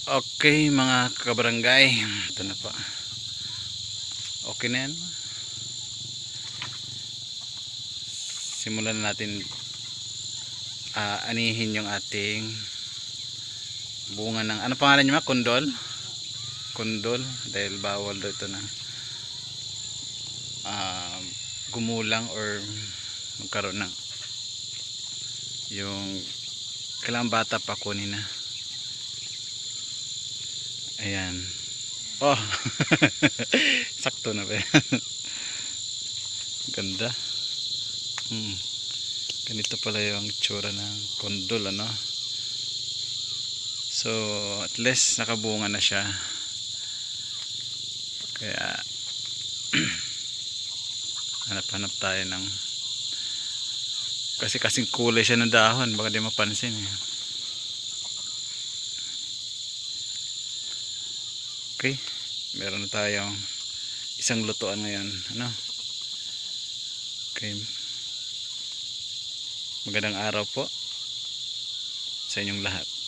Okay mga kabarangay, ito na pa. Okay na yan. Simulan na natin anihin yung ating bunga ng, ano pangalan nyo, kundol? Kundol, dahil bawal daw ito na gumulang or magkaroon ng yung kailangan bata pa kunin na. Ayan. Oh. Sakto na ba yan? Ganda. Ganito pala yung itsura ng kondol, ano. So at least nakabunga na siya. Kaya hanap-hanap tayo ng, kasi kasing kulay siya ng dahon, baka di mapansin eh. Okay, meron na tayong isang lutuan ngayon, ano. Okay, magandang araw po sa inyong lahat.